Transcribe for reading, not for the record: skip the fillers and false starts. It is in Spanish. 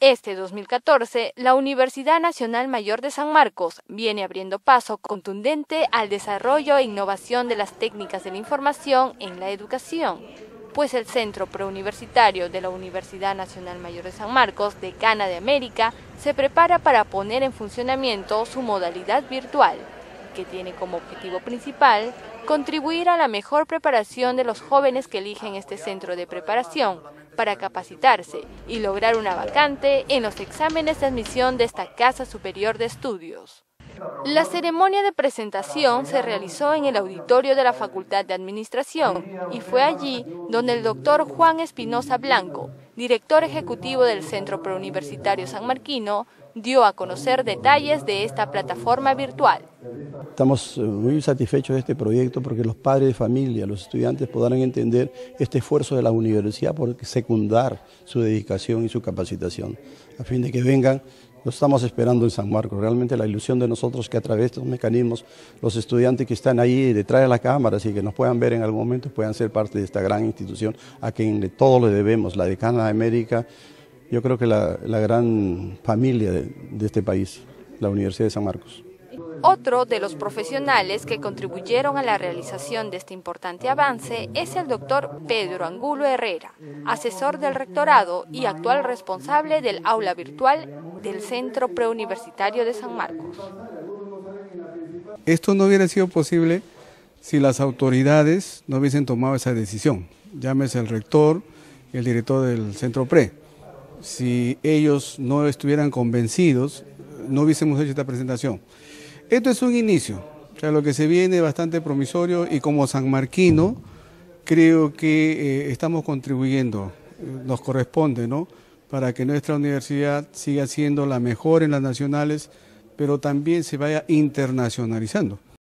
Este 2014, la Universidad Nacional Mayor de San Marcos viene abriendo paso contundente al desarrollo e innovación de las técnicas de la información en la educación, pues el Centro Preuniversitario de la Universidad Nacional Mayor de San Marcos, Decana de América, se prepara para poner en funcionamiento su modalidad virtual, que tiene como objetivo principal contribuir a la mejor preparación de los jóvenes que eligen este centro de preparación para capacitarse y lograr una vacante en los exámenes de admisión de esta Casa Superior de Estudios. La ceremonia de presentación se realizó en el auditorio de la Facultad de Administración y fue allí donde el doctor Juan Espinosa Blanco, director ejecutivo del Centro Preuniversitario Sanmarquino, dio a conocer detalles de esta plataforma virtual. Estamos muy satisfechos de este proyecto porque los padres de familia, los estudiantes podrán entender este esfuerzo de la universidad por secundar su dedicación y su capacitación, a fin de que vengan. Lo estamos esperando en San Marcos. Realmente la ilusión de nosotros que a través de estos mecanismos los estudiantes que están ahí detrás de las cámaras y que nos puedan ver en algún momento puedan ser parte de esta gran institución a quien todos le debemos, la Decana de América, yo creo que la gran familia de este país, la Universidad de San Marcos. Otro de los profesionales que contribuyeron a la realización de este importante avance es el doctor Pedro Angulo Herrera, asesor del rectorado y actual responsable del aula virtual del Centro Preuniversitario de San Marcos. Esto no hubiera sido posible si las autoridades no hubiesen tomado esa decisión, llámese el rector y el director del Centro Pre. Si ellos no estuvieran convencidos, no hubiésemos hecho esta presentación. Esto es un inicio, o sea, lo que se viene es bastante promisorio y como sanmarquino creo que estamos contribuyendo, nos corresponde, ¿no?, para que nuestra universidad siga siendo la mejor en las nacionales, pero también se vaya internacionalizando.